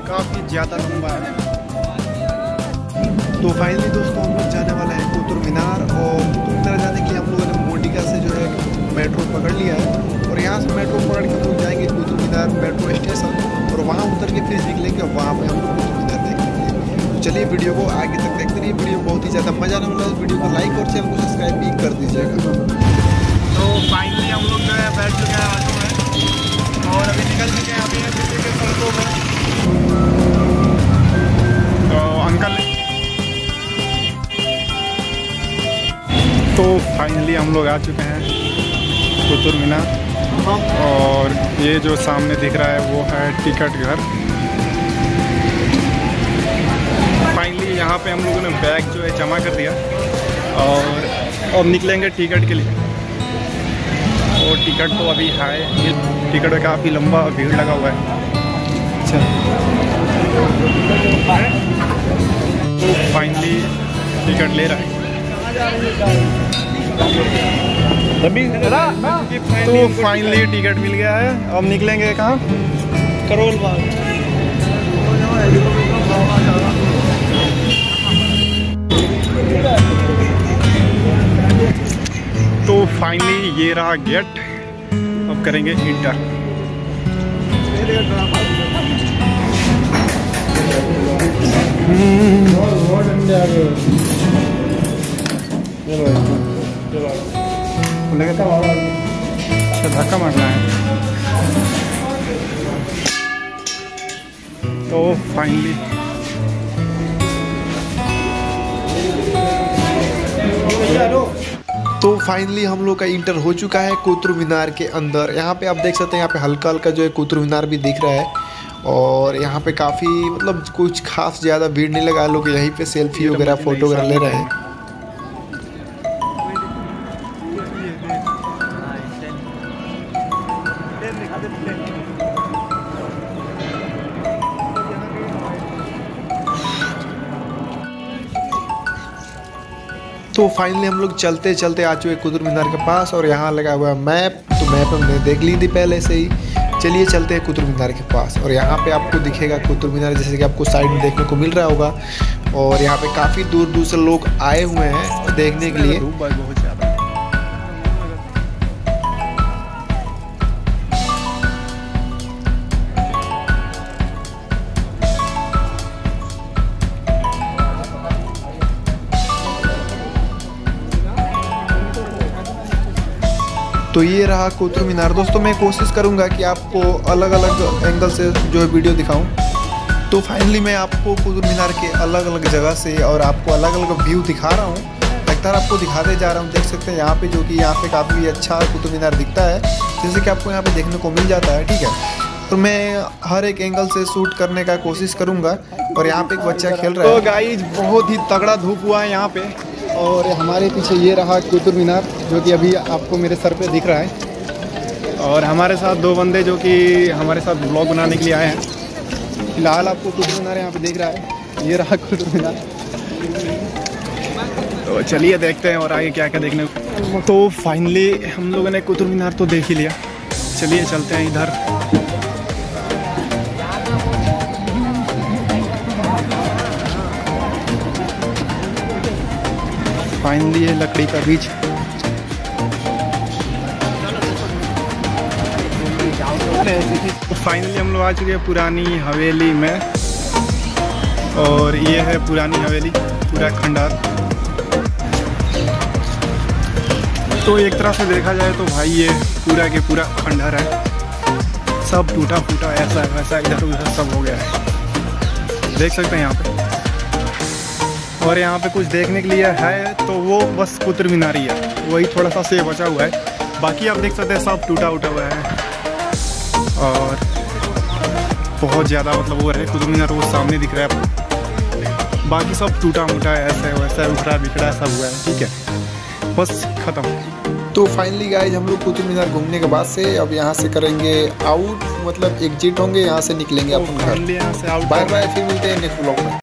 काफ़ी ज़्यादा लंबा है। तो फाइनली दोस्तों हम लोग जाने वाले हैं कुतुब मीनार। और कुतुब मीनार जाने के लिए हम लोगों ने मोडिका से जो है मेट्रो पकड़ लिया है और यहाँ से मेट्रो पकड़ के हम लोग जाएंगे कुतुब मीनार मेट्रो स्टेशन और वहाँ उतर के फिर निकलेंगे और वहाँ पे हम लोग कुतुब मीनार देखेंगे। तो चलिए वीडियो को आगे तक देखते रहिए। वीडियो बहुत ही ज़्यादा मजा आने वाला है। वीडियो को लाइक और चैनल को सब्सक्राइब भी कर दीजिएगा। तो फाइनली हम लोग जो है बैठ चुके हैं ऑटो में और अभी निकल चुके हैं अभी दिल्ली के सड़कों में। तो अंकल तो फाइनली हम लोग आ चुके हैं कुतुब मीनार और ये जो सामने दिख रहा है वो है टिकट घर। फाइनली यहाँ पे हम लोगों ने बैग जो है जमा कर दिया और अब निकलेंगे टिकट के लिए। और टिकट तो अभी है, ये टिकट में काफ़ी लंबा भीड़ लगा हुआ है। अच्छा तो फाइनली टिकट ले रहा है। तो फाइनली टिकट मिल गया है। अब निकलेंगे कहाँ? करोल बाग। तो फाइनली ये रहा गेट। अब करेंगे इंटर। अच्छा धक्का मारना है। तो फाइनली हम लोग का इंटर हो चुका है कुतुब मीनार के अंदर। यहाँ पे आप देख सकते हैं, यहाँ पे हल्का हल्का जो है कुतुब मीनार भी दिख रहा है और यहाँ पे काफ़ी मतलब कुछ खास ज़्यादा भीड़ नहीं लगा। लोग यहीं पे सेल्फी वगैरह फ़ोटो वगैरह ले रहे हैं। तो फाइनली हम लोग चलते चलते आ चुके कुतुब मीनार के पास और यहाँ लगा हुआ है मैप। तो मैप हमने देख ली थी पहले से ही। चलिए चलते हैं कुतुब मीनार के पास और यहाँ पे आपको दिखेगा कुतुब मीनार, जैसे कि आपको साइड में देखने को मिल रहा होगा। और यहाँ पे काफ़ी दूर दूर से लोग आए हुए हैं देखने के लिए। तो ये रहा कुतुब मीनार। दोस्तों मैं कोशिश करूंगा कि आपको अलग अलग एंगल से जो है वीडियो दिखाऊं। तो फाइनली मैं आपको कुतुब मीनार के अलग अलग जगह से और आपको अलग अलग व्यू दिखा रहा हूं। लगातार आपको दिखाते जा रहा हूं। देख सकते हैं यहाँ पे जो कि यहाँ पे काफ़ी अच्छा कुतुब मीनार दिखता है, जैसे कि आपको यहाँ पे देखने को मिल जाता है। ठीक है, तो मैं हर एक एंगल से शूट करने का कोशिश करूँगा। और यहाँ पे एक बच्चा खेल रहा है। तो गाइस बहुत ही तगड़ा धूप हुआ है यहाँ पे और हमारे पीछे ये रहा कुतुब मीनार जो कि अभी आपको मेरे सर पे दिख रहा है। और हमारे साथ दो बंदे जो कि हमारे साथ ब्लॉग बनाने के लिए आए हैं। फिलहाल आपको कुतुब मीनार यहाँ पे दिख रहा है। ये रहा कुतुब मीनार। तो चलिए देखते हैं और आगे क्या क्या देखने को। तो फाइनली हम लोगों ने कुतुब मीनार तो देख ही लिया। चलिए चलते हैं इधर। फाइनली ये लकड़ी का बीच। तो फाइनली हम लोग आ चुके हैं पुरानी हवेली में और ये है पुरानी हवेली, पूरा खंडार। तो एक तरह से देखा जाए तो भाई ये पूरा के पूरा खंडहर है। सब टूटा फूटा ऐसा वैसा इधर उधर सब हो गया है, देख सकते हैं यहाँ पे। और यहाँ पे कुछ देखने के लिए है तो वो बस कुतुब मीनार ही है, वही थोड़ा सा से बचा हुआ है। बाकी आप देख सकते हैं सब टूटा उटा हुआ है और बहुत ज़्यादा मतलब वो है कुतुब मीनार वो सामने दिख रहा है आपको। बाकी सब टूटा मूटा है, ऐसा वैसा उखड़ा बिखड़ा सब हुआ है। ठीक है, बस ख़त्म। तो फाइनली गाइज हम लोग कुतुब मीनार घूमने के बाद से अब यहाँ से करेंगे आउट, मतलब एग्जिट होंगे, यहाँ से निकलेंगे अपन घर। बाय बाय, फिर मिलते हैं नेक्स्ट व्लॉग में।